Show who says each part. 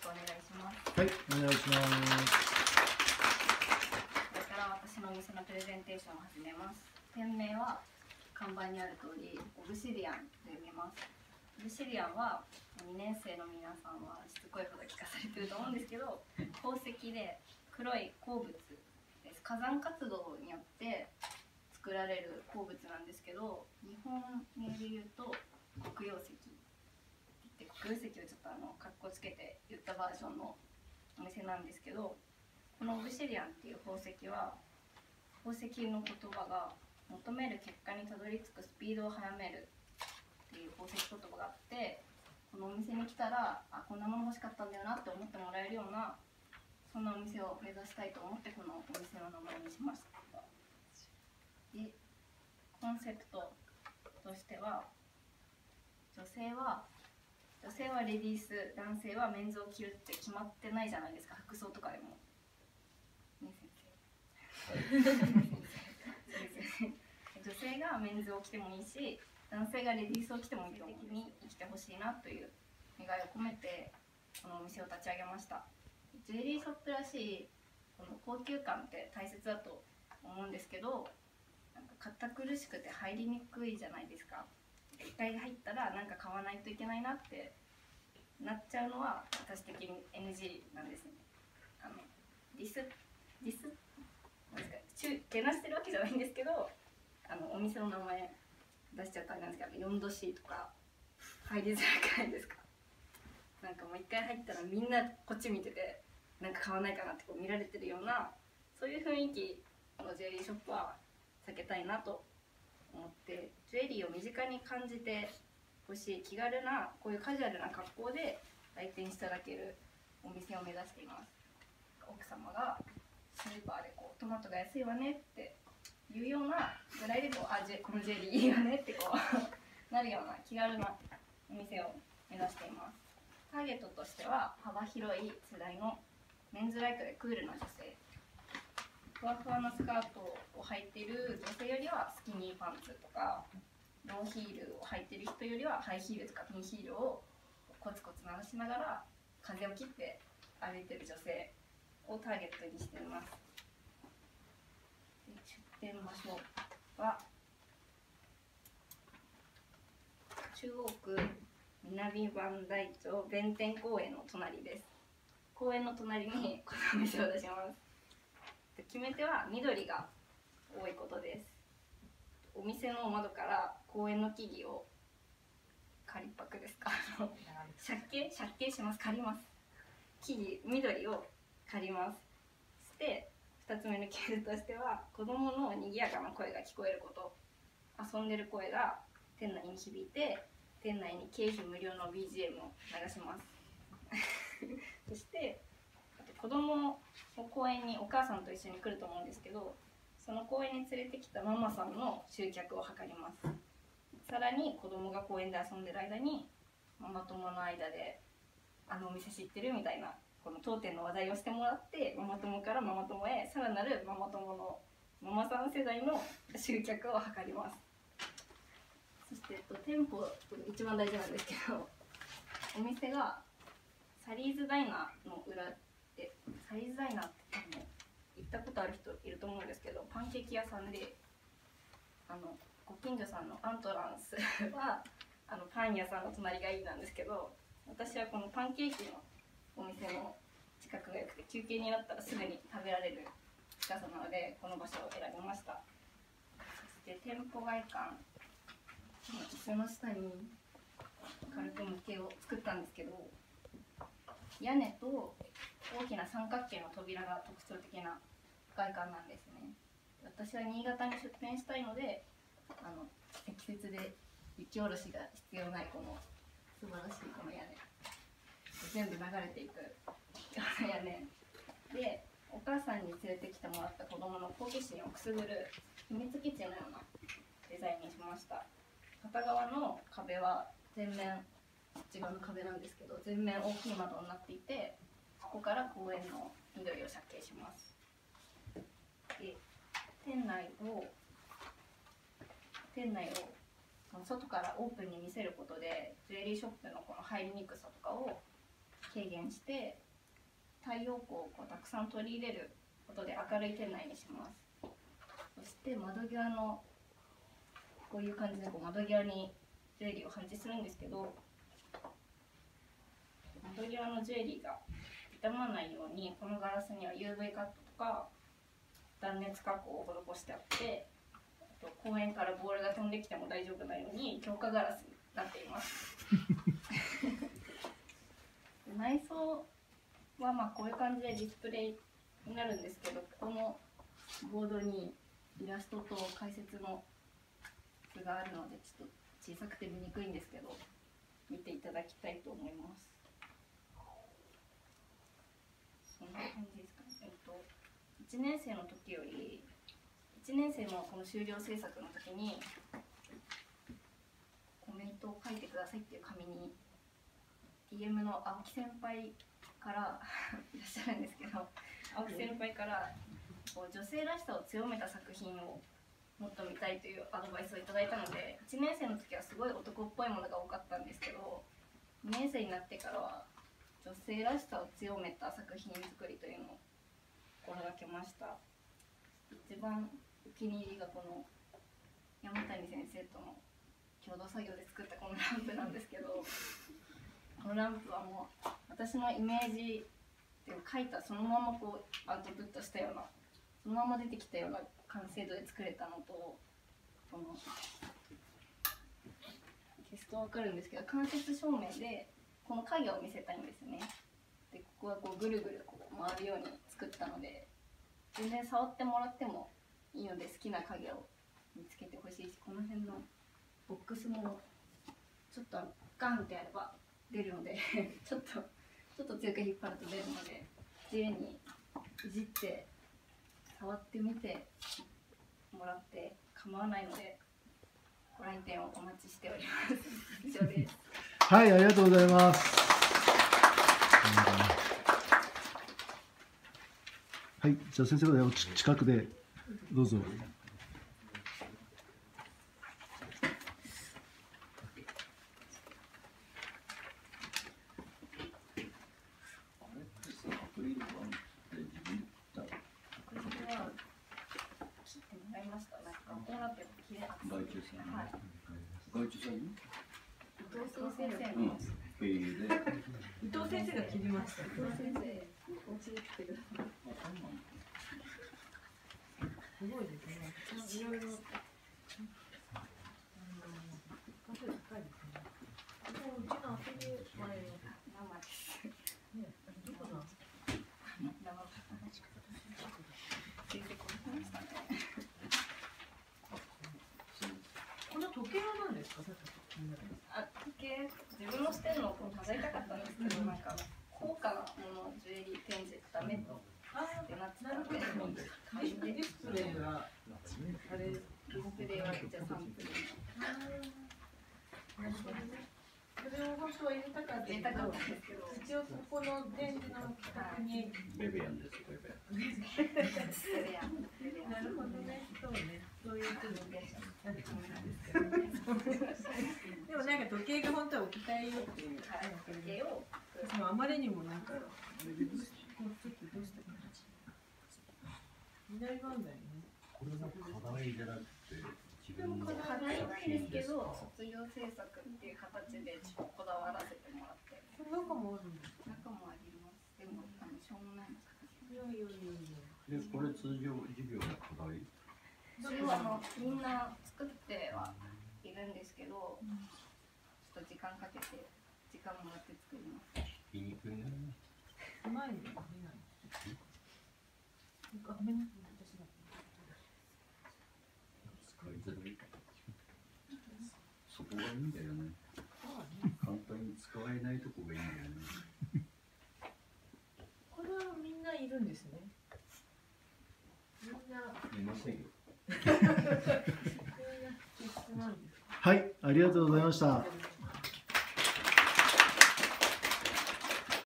Speaker 1: くお願いします。
Speaker 2: はい、お願いします。
Speaker 1: これから私のお店のプレゼンテーションを始めます。店名は看板にある通りオブシディアンと読みます。オブシディアンは2年生の皆さんはしつこいこと聞かされてると思うんですけど、宝石で黒い鉱物です。火山活動によって作られる鉱物なんですけど、日本名で言うと黒曜石で、黒曜石をちょっとかっこつけて言ったバージョンのお店なんですけど、このオブシディアンっていう宝石は、宝石の言葉が求める結果にたどり着くスピードを速めるっていう宝石言葉があって、このお店に来たらこんなもの欲しかったんだよなって思ってもらえるような、そんなお店を目指したいと思ってこのお店の名前にしました。で、コンセプトとしては、女性はレディース、男性はメンズを着るって決まってないじゃないですか、服装とかでも。ね、先生。女性がメンズを着てもいいし、男性がレディースを着てもいい的に生きてほしいなという願いを込めてこのお店を立ち上げました。ジュエリーショップらしいこの高級感って大切だと思うんですけど、なんか堅苦しくて入りにくいじゃないですか。一回入ったらなんか買わないといけないなってなっちゃうのは私的に NG なんですね。ディスなんですか、けなしてるわけじゃないんですけど、お店の名前出しちゃったんですけど、4度 C とか入りづらくないですか。なんかもう一回入ったらみんなこっち見てて、なんか買わないかなってこう見られてるような、そういう雰囲気のジュエリーショップは避けたいなと思って、ジュエリーを身近に感じてほしい、気軽なこういうカジュアルな格好で来店していただけるお店を目指しています。奥様がスーパーでこうトマトが安いわねっていうようなぐらいでこのジュエリーいいわねってこうなるような気軽なお店を目指しています。ターゲットとしては幅広い世代のメンズライクでクールな女性、ふわふわなスカートを履いている女性よりはスキニーパンツとか、ローヒールを履いている人よりはハイヒールとかピンヒールをコツコツ鳴らしながら風を切って歩いている女性をターゲットにしています。出店場所は中央区南磐梯町弁天公園の隣です。公園の隣にこのお店を出します。決め手は緑が多いことです。お店の窓から公園の木々を借りパクですか借景します。借ります。木々、緑を借ります。そして2つ目のケースとしては、子どもの賑やかな声が聞こえること、遊んでる声が店内に響いて、店内に経費無料の BGM を流しますそして子どもを公園にお母さんと一緒に来ると思うんですけど、その公園に連れてきたママさんの集客を図ります。さらに子どもが公園で遊んでる間にママ友の間でお店知ってるみたいなこの当店の話題をしてもらって、ママ友からママ友へさらなるママ友のママさん世代の集客を図ります。そして、店舗一番大事なんですけど、お店がサリーズダイナーの裏で、サリーズダイナーって行ったことある人いると思うんですけど、パンケーキ屋さんで、ご近所さんのアントランスはパン屋さんの隣がいいなんですけど、私はこのパンケーキのお店の近くが良くて、休憩になったらすぐに食べられる近さなのでこの場所を選びました。そして店舗外観、椅子の下に軽く模型を作ったんですけど、屋根と大きな三角形の扉が特徴的な外観なんですね。私は新潟に出店したいので、積雪で雪下ろしが必要ないこの素晴らしいこの屋根、全部流れていくような屋根で、お母さんに連れてきてもらった子供の好奇心をくすぐる秘密基地のようなデザインにしました。片側の壁は全面、内側の壁なんですけど、全面大きい窓になっていて、ここから公園の緑を借景します。で、店内を外からオープンに見せることで、ジュエリーショップのこの入りにくさとかを軽減して太陽光をこうたくさん取り入れることで明るい店内にします。そして窓際のこういう感じでこう窓際にジュエリーを配置するんですけど、窓際のジュエリーが傷まないようにこのガラスには UV カットとか断熱加工を施してあって、あと公園からボールが飛んできても大丈夫なように強化ガラスになっています内装はまあこういう感じでディスプレイになるんですけど、このボードにイラストと解説の図があるのでちょっと小さくて見にくいんですけど見ていただきたいと思います。そんな感じですかね。1年生の時より1年生のこの修了制作の時にコメントを書いてくださいっていう紙に DM の青木先輩からいらっしゃるんですけど、青木先輩からこう女性らしさを強めた作品をもっと見たいというアドバイスをいただいたので、1年生の時はすごい男っぽいものが多かったんですけど、2年生になってからは女性らしさを強めた作品作りというのを心がけました。一番お気に入りがこの山谷先生との共同作業で作ったこのランプなんですけど、このランプはもう私のイメージで描いたそのままこうアウトプットしたような、そのまま出てきたような完成度で作れたのと、このテストわかるんですけど間接照明でこの影を見せたいんですね。でここはこうぐるぐるこう回るように作ったので、全然触ってもらってもいいので好きな影を見つけてほしいし、この辺のボックスもちょっとガンってやれば出るのでちょっと強く引っ張ると出るので、自由にいじって触ってみてもらって構わないのでご来店をお待ちしております以上です。
Speaker 2: はい、ありがとうございます。はい、じゃあ先生の近くでどうぞ。
Speaker 3: 伊藤先生が切りました。伊藤先生、お家に来てください。すごいですね。いろいろ。カフェ高いですね。もううちのアトリエは生です。ね、どこだ。この時計は何ですか。
Speaker 1: 時計、自分のしてるのを飾りたかったんですけど、なんか高価なものジュエリー展示ダメとってなってたので、
Speaker 3: ディスプレイはあれ、
Speaker 1: ディスプレイはじゃあサンプル。
Speaker 3: なるほどね。それを本当は入れたかったんですけど、一応そこの展示の企画に。
Speaker 4: ベベアンです。ベベアン。
Speaker 3: なるほどね。そうね。そういうふうになってくるんですけどね。でもなんか時計が本当は置きたいよっていう。
Speaker 1: 時計を。
Speaker 3: あまりにもなんか。こうちょっとどうしたかな。二大番台ね。
Speaker 4: これも課題じゃなくて。
Speaker 1: 課題なんですけど、卒業制作っていう形でこだわらせてもらって。
Speaker 3: 中もあるんですか。
Speaker 1: 中もあります。でもしょうもないの作品。
Speaker 4: で、これ通常授業の課題。
Speaker 1: それはみんな作ってはいるんですけど、ちょっと時間かけて時間もらって作ります。
Speaker 4: 言いにくいね。
Speaker 3: 前に出ない。ごめんなさい。
Speaker 4: そこがいいんだよね。簡単に使えないとこがいいんだよね。
Speaker 3: これはみんないるんですね。みんな。
Speaker 4: いませんよ。
Speaker 2: はい、ありがとうございました。